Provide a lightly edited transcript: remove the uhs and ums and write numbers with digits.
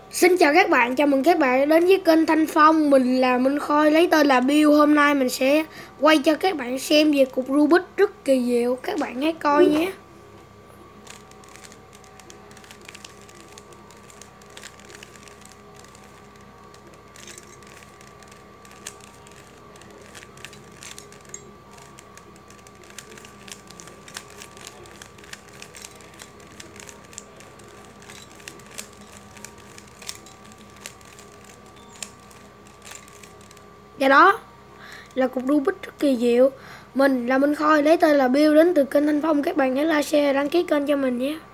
Xin chào các bạn, chào mừng các bạn đến với kênh Thanh Phong. Mình là Minh Khôi, lấy tên là Bill. Hôm nay mình sẽ quay cho các bạn xem về cục Rubik rất kỳ diệu. Các bạn hãy coi nhé. Và đó là cục Rubik rất kỳ diệu. Mình là Minh Khôi, lấy tên là Bill, đến từ kênh Thanh Phong. Các bạn hãy like, share, đăng ký kênh cho mình nhé.